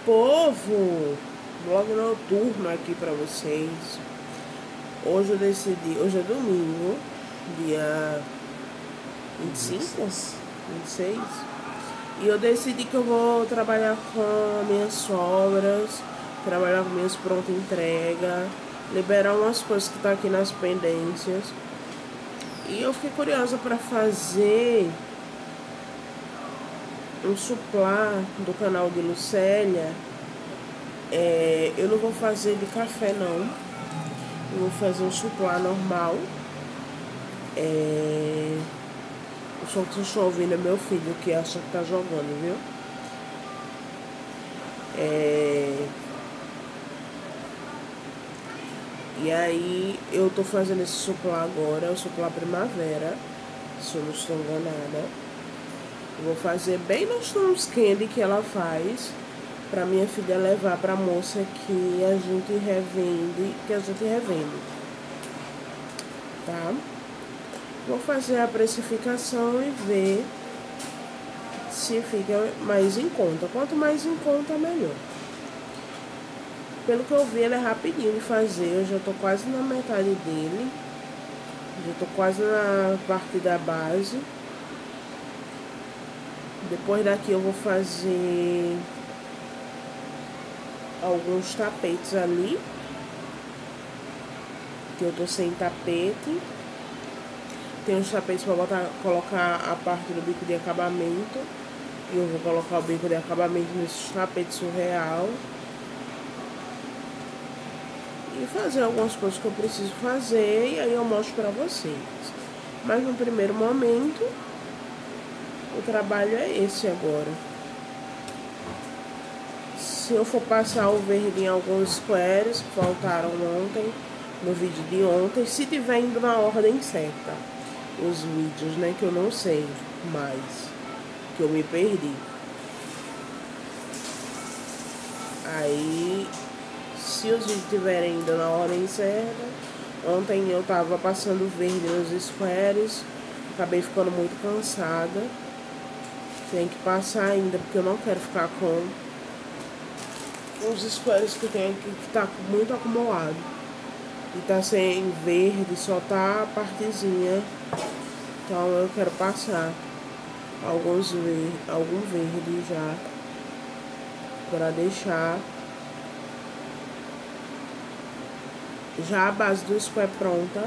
Povo, vlog noturno aqui pra vocês. Hoje eu decidi, hoje é domingo, dia 25, 26. E eu decidi que eu vou trabalhar com minhas sobras, trabalhar com minhas pronta entrega, liberar umas coisas que tá aqui nas pendências. E eu fiquei curiosa para fazer um suplá do canal de Lucélia. Eu não vou fazer de café não, eu vou fazer um suplá normal. O som que vocês estão ouvindo é meu filho que acha que tá jogando, viu? E aí eu tô fazendo esse suplá agora, é o suplá primavera, se eu não estou enganada. Eu vou fazer bem nos tons candy que ela faz, pra minha filha levar pra moça que a gente revende, tá? Vou fazer a precificação e ver se fica mais em conta. Quanto mais em conta, melhor. Pelo que eu vi, ele é rapidinho de fazer. Eu já tô quase na metade dele. Já tô quase na parte da base. Depois daqui eu vou fazer alguns tapetes ali, que eu tô sem tapete. Tem uns tapetes para colocar a parte do bico de acabamento. E eu vou colocar o bico de acabamento nesses tapetes surreal. E fazer algumas coisas que eu preciso fazer. E aí eu mostro pra vocês. Mas no primeiro momento, o trabalho é esse agora. Se eu for passar o verde em alguns squares que faltaram ontem, no vídeo de ontem, se tiver indo na ordem certa, os vídeos, né, que eu não sei mais, que eu me perdi. Aí, se os vídeos estiverem indo na ordem certa, ontem eu tava passando verde nos squares, acabei ficando muito cansada. Tem que passar ainda, porque eu não quero ficar com os squares que tem aqui que tá muito acumulado. E tá sem verde, só tá a partezinha. Então eu quero passar algum verde já, para deixar já a base do square pronta.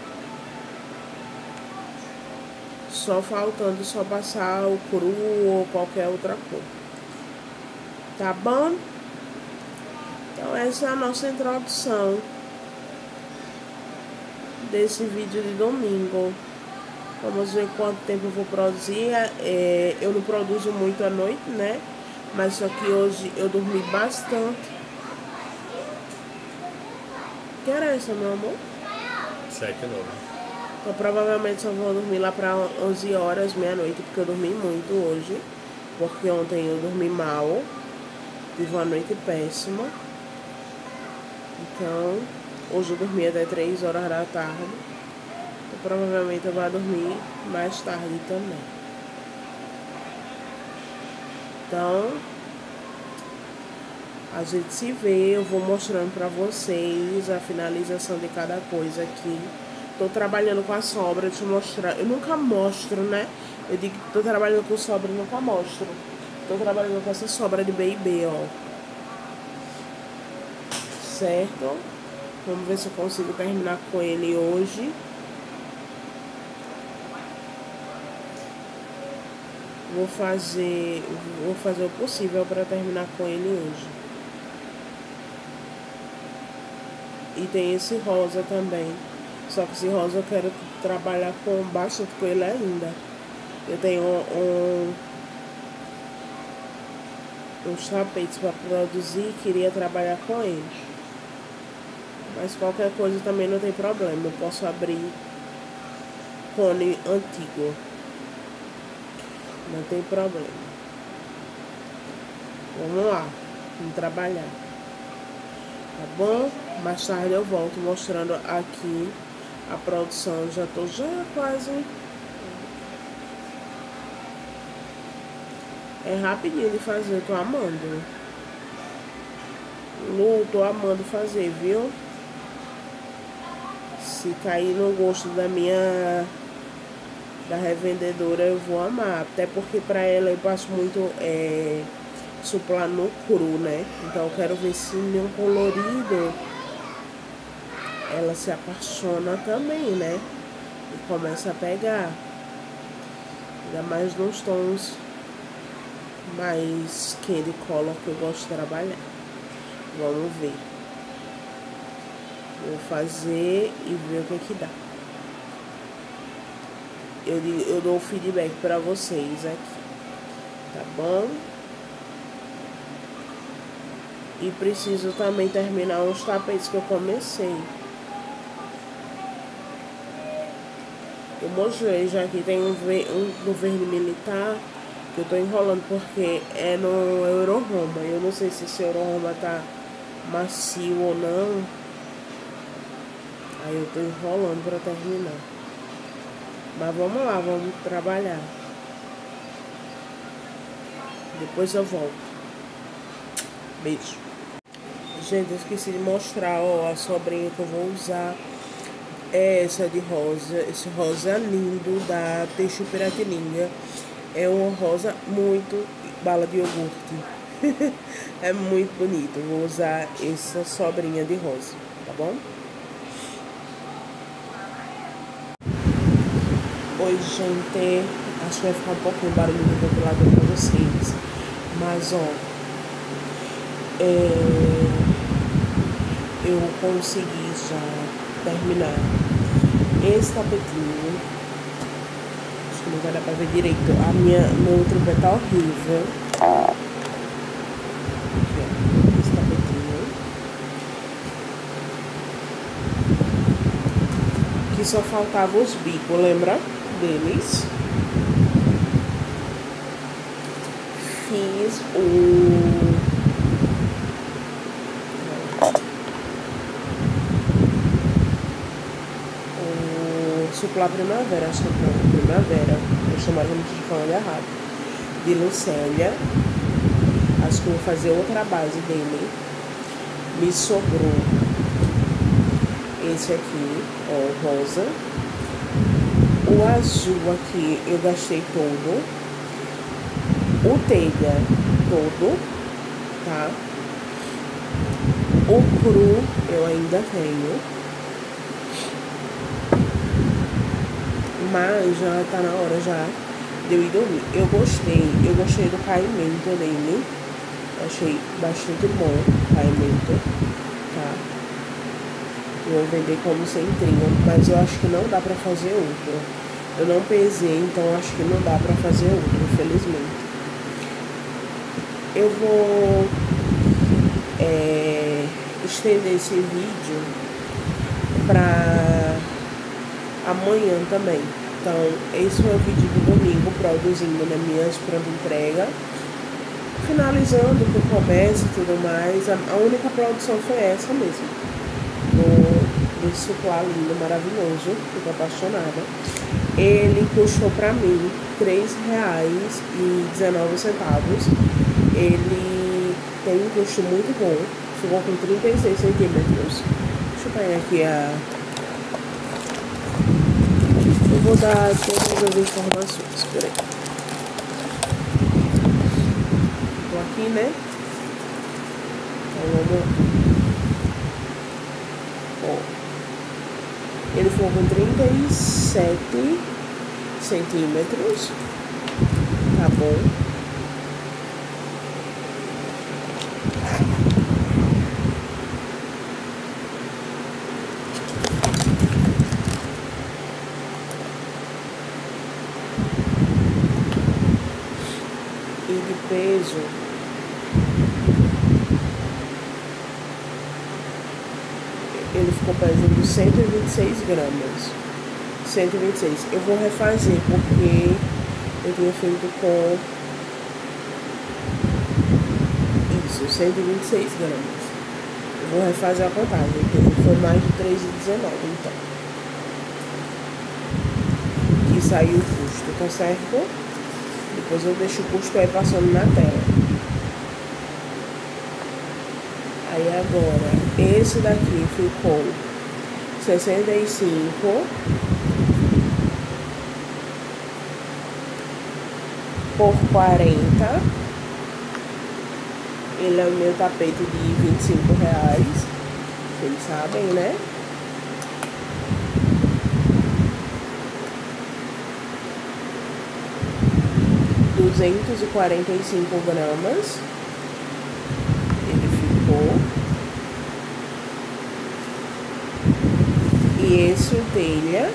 Só faltando só passar o cru ou qualquer outra cor. Tá bom? Então essa é a nossa introdução desse vídeo de domingo. Vamos ver quanto tempo eu vou produzir. Eu não produzo muito à noite, né? Mas só que hoje eu dormi bastante. Que hora é essa, meu amor? 7h09. Então provavelmente só vou dormir lá para 11 horas, meia-noite, porque eu dormi muito hoje. Porque ontem eu dormi mal. Tive uma noite péssima. Então, hoje eu dormi até 3 horas da tarde. Então, provavelmente eu vou dormir mais tarde também. Então, a gente se vê. Eu vou mostrando pra vocês a finalização de cada coisa aqui. Tô trabalhando com a sobra, deixa eu mostrar. Eu nunca mostro, né? Eu digo que tô trabalhando com sobra e nunca mostro. Tô trabalhando com essa sobra de B&B, ó. Certo? Vamos ver se eu consigo terminar com ele hoje. Vou fazer o possível para terminar com ele hoje. E tem esse rosa também. Só que esse rosa eu quero trabalhar com bastante com ele ainda. Eu tenho uns tapetes para produzir, queria trabalhar com eles. Mas qualquer coisa também não tem problema. Eu posso abrir cone antigo. Não tem problema. Vamos lá. Vamos trabalhar. Tá bom? Mais tarde eu volto mostrando aqui a produção. Já tô quase. É rapidinho de fazer. Eu tô amando. estilo, tô amando fazer, viu? Se cair no gosto da revendedora, eu vou amar. Até porque pra ela eu passo muito suplá no cru, né? Então eu quero ver se no colorido ela se apaixona também, né? E começa a pegar. Ainda mais nos tons mais candy color que eu gosto de trabalhar. Vamos ver. Vou fazer e ver o que que dá. Eu dou o feedback pra vocês aqui. Tá bom? E preciso também terminar uns tapetes que eu comecei. Eu mostrei já que tem um do verde militar que eu tô enrolando porque é no Euroroma. Eu não sei se esse Euroroma tá macio ou não. Aí eu tô enrolando pra terminar. Mas vamos lá, vamos trabalhar. Depois eu volto. Beijo. Gente, eu esqueci de mostrar, ó, a sobrinha que eu vou usar. É essa de rosa, esse rosa lindo da Teixo Piratininga. É uma rosa muito bala de iogurte. É muito bonito. Vou usar essa sobrinha de rosa, tá bom? Oi, gente. Acho que vai ficar um pouquinho barulho do outro lado pra vocês. Mas, ó, eu consegui já terminar esse tapetinho. Acho que não vai dar pra ver direito. Meu tripé tá horrível. Aqui, ó, esse tapetinho. Que só faltava os bicos, lembra deles? Fiz o suplá primavera, acho que é primavera. Eu chamaram de falando errado. De Lucélia. Acho que eu vou fazer outra base dele. Me sobrou esse aqui, ó, rosa. O azul aqui eu gastei todo. O telha todo, tá? O cru eu ainda tenho. Mas já tá na hora já de eu ir dormir. Eu gostei do caimento dele. Achei bastante bom o caimento, tá? Eu vou vender como centrinho, mas eu acho que não dá pra fazer outro. Eu não pesei, então acho que não dá pra fazer outro, infelizmente. Eu vou estender esse vídeo pra amanhã também. Então, esse foi o vídeo do domingo, produzindo nas minhas pronta entrega. Finalizando com o comércio e tudo mais. A única produção foi essa mesmo. Desse suplá lindo, maravilhoso. Fico apaixonada. Ele custou pra mim R$3,19. Ele tem um custo muito bom. Ficou com 36 centímetros. Deixa eu pegar aqui eu vou dar todas as informações. Peraí. Tô aqui, né? Então vamos. Ó. Ele ficou com 37 centímetros. Tá bom. E de peso, ele ficou pesando 126 gramas. 126. Eu vou refazer porque eu tinha feito com isso, 126 gramas. Eu vou refazer a contagem, porque foi mais de 3,19, então. Que saiu o custo, tá certo? Depois eu deixo o custo aí passando na tela. Aí agora, esse daqui ficou 65 por 40. Ele é o meu tapete de R$ 25. Vocês sabem, né? £245. Ele ficou. E esse o telha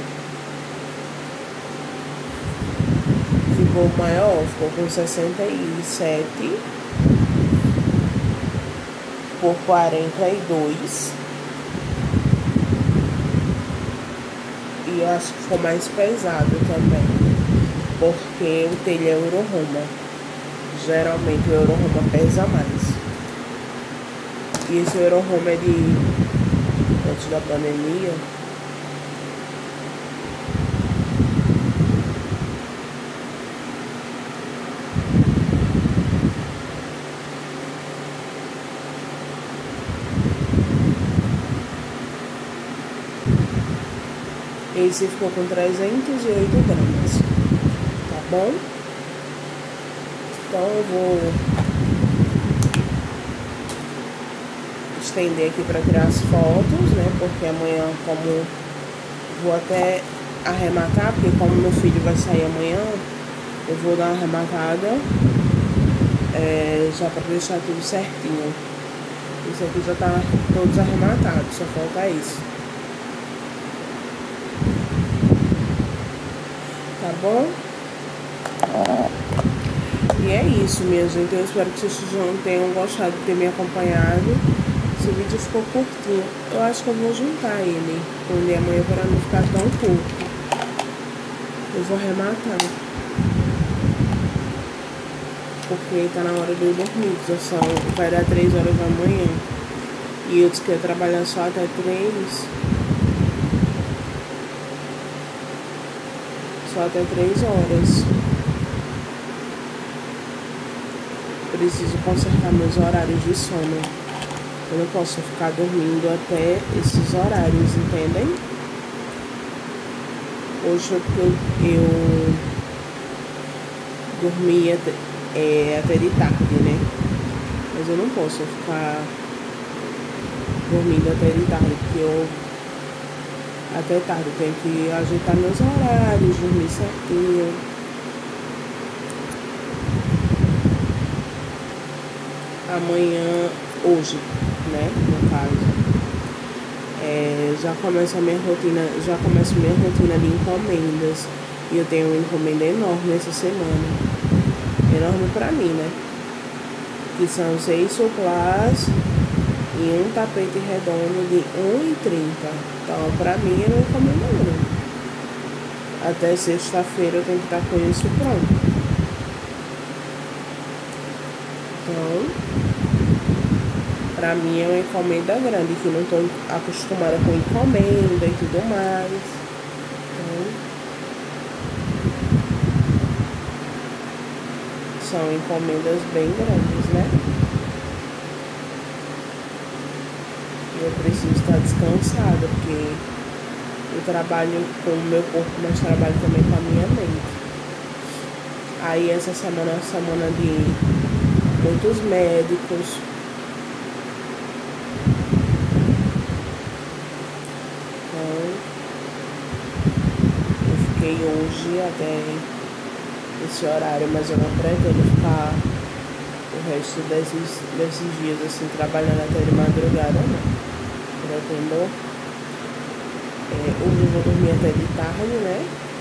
ficou maior, ficou com 67 por 42. E eu acho que ficou mais pesado também, porque o telha é Euro-Roma. Geralmente o Euro-Roma pesa mais. E esse Euro-Roma é de antes da pandemia. Esse ficou com 308 gramas, tá bom? Então eu vou estender aqui para tirar as fotos, né? Porque amanhã, como vou até arrematar, porque como meu filho vai sair amanhã, eu vou dar uma arrematada já para deixar tudo certinho. Isso aqui já tá todos arrematados, só falta isso. Tá bom? E é isso, minha gente. Eu espero que vocês tenham gostado de ter me acompanhado. Esse vídeo ficou curtinho. Eu acho que eu vou juntar ele com o de amanhã para não ficar tão curto. Eu vou arrematar. Porque tá na hora de eu dormir. Vai dar 3 horas da manhã. E eu disse que ia trabalhar só até 3. Só até 3 horas. Preciso consertar meus horários de sono. Eu não posso ficar dormindo até esses horários, entendem? Hoje eu dormi até de tarde, né? Mas eu não posso ficar dormindo até de tarde, porque eu até tarde tenho que ajeitar meus horários, dormir certinho. Amanhã, hoje, né, no caso, já começo minha rotina de encomendas. E eu tenho uma encomenda enorme essa semana. Enorme pra mim, né? Que são 6 suplás e um tapete redondo de R$ 1,30. Então, pra mim, é uma encomenda grande. Até sexta-feira eu tenho que estar com isso pronto. Então, pra mim é uma encomenda grande, que não estou acostumada com encomenda e tudo mais. Então, são encomendas bem grandes, né? Eu preciso estar descansada, porque eu trabalho com o meu corpo, mas trabalho também com a minha mente. Aí essa semana é uma semana de muitos médicos. Então, eu fiquei hoje até esse horário, mas eu não pretendo ficar o resto desses dias assim, trabalhando até de madrugada, não. Pretendo. Hoje eu vou dormir até de tarde, né?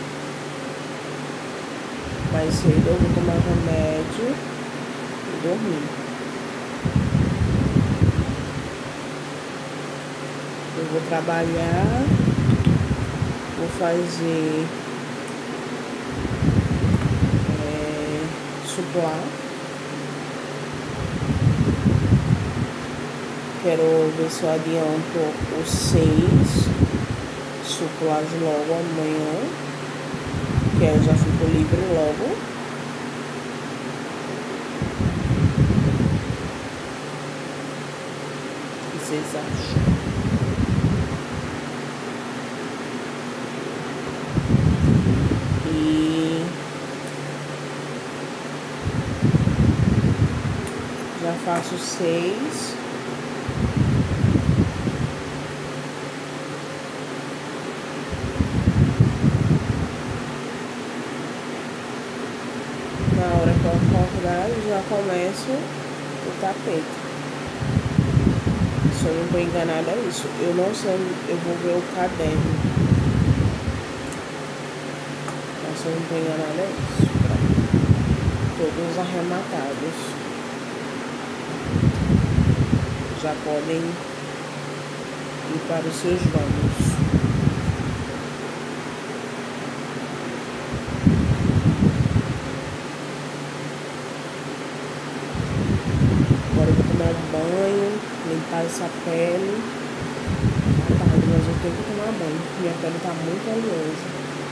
Mais cedo eu vou tomar remédio e dormir. Eu vou trabalhar, vou fazer suplá. Quero ver se eu adianto os 6 suplás logo amanhã, que aí eu já fico livre logo. vocês acham? E já faço 6. Na hora que eu acordar, já começo o tapete. Se eu não estou enganada, é isso. Eu não sei, eu vou ver o caderno. Mas se eu não estou enganada, é isso. Todos arrematados. Já podem ir para os seus vãos. Agora eu vou tomar um banho, limpar essa pele. Tá tarde, mas eu tenho que tomar banho. Minha pele tá muito oleosa.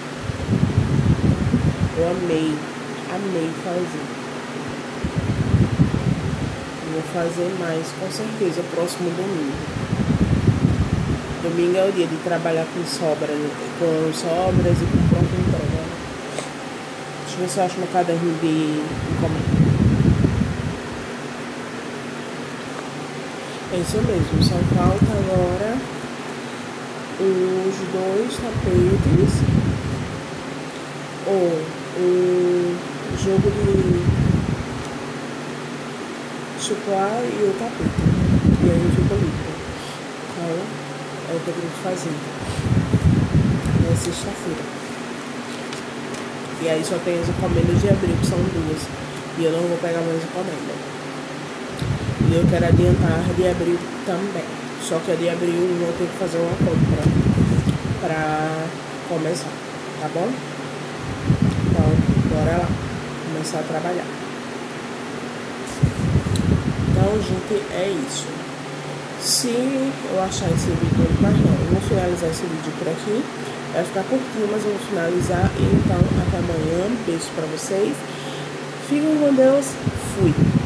Eu amei fazer. Vou fazer mais, com certeza, próximo domingo. Domingo é o dia de trabalhar com sobras e com pronta entrega. Deixa eu ver se eu acho meu caderno de encomenda. É isso mesmo, só falta agora os 2 tapetes ou o jogo de chupar e o tapete. E aí fica limpo. Então, é o que eu tenho que fazer. É sexta-feira. E aí só tem as encomendas de abril, que são 2. E eu não vou pegar mais encomenda. E eu quero adiantar de abril também. Só que a de abril eu vou ter que fazer uma compra pra começar, tá bom? Então, bora lá. Começar a trabalhar. Então, gente, é isso. Se eu achar esse vídeo, mas não, eu vou finalizar esse vídeo por aqui. Vai ficar curtinho, mas eu vou finalizar. Então, até amanhã. Beijo pra vocês. Fiquem com Deus. Fui.